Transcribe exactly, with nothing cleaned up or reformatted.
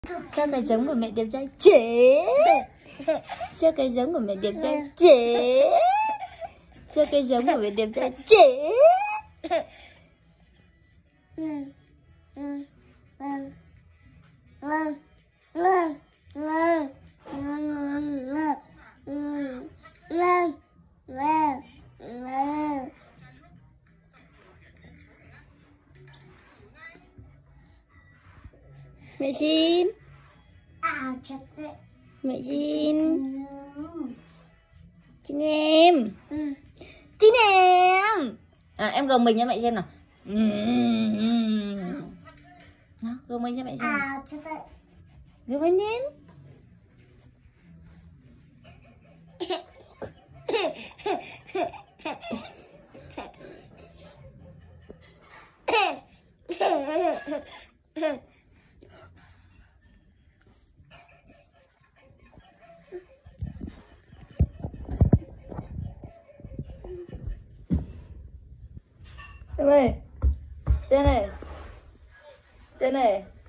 Sao cái giống của mẹ đẹp trai chế? Sao cái giống của mẹ đẹp trai chế? Sao cái giống của mẹ đẹp trai chế? Mẹ xin. Mẹ xin. Xin em. Xin em. À, em gồng mình cho mẹ xem nào. Nào, gồng mình cho mẹ xem. Gồng mình lên. Em ơi, trên này, trên này.